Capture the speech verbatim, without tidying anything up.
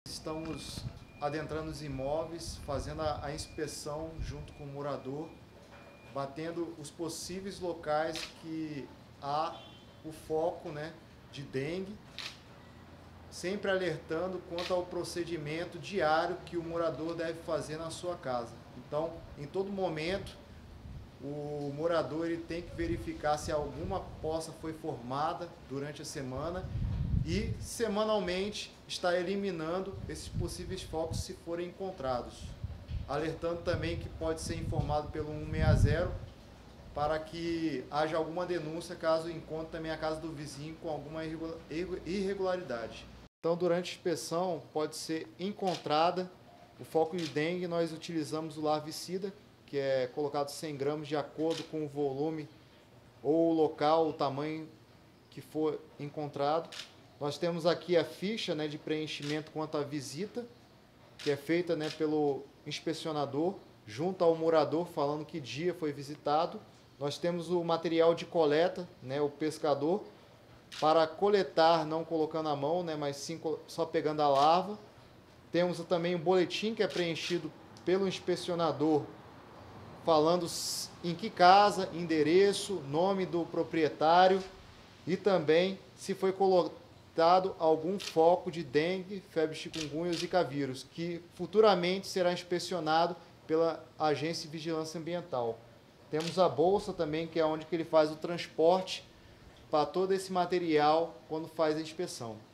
Estamos adentrando os imóveis, fazendo a, a inspeção junto com o morador, batendo os possíveis locais que há o foco, né, de dengue, sempre alertando quanto ao procedimento diário que o morador deve fazer na sua casa. Então, em todo momento, o morador ele tem que verificar se alguma poça foi formada durante a semana e, semanalmente, está eliminando esses possíveis focos se forem encontrados. Alertando também que pode ser informado pelo cento e sessenta para que haja alguma denúncia caso encontre também a casa do vizinho com alguma irregularidade. Então, durante a inspeção, pode ser encontrada o foco de dengue. Nós utilizamos o larvicida, que é colocado cem gramas de acordo com o volume ou o local, o tamanho que for encontrado. Nós temos aqui a ficha, né, de preenchimento quanto à visita, que é feita, né, pelo inspecionador, junto ao morador, falando que dia foi visitado. Nós temos o material de coleta, né, o pescador, para coletar, não colocando a mão, né, mas sim só pegando a larva. Temos também o boletim que é preenchido pelo inspecionador, falando em que casa, endereço, nome do proprietário e também se foi colocado algum foco de dengue, febre chikungunya ou zika vírus, que futuramente será inspecionado pela Agência de Vigilância Ambiental. Temos a bolsa também, que é onde que ele faz o transporte para todo esse material quando faz a inspeção.